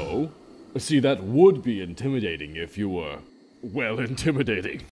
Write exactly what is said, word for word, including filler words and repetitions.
Oh? See, that would be intimidating if you were, well, intimidating.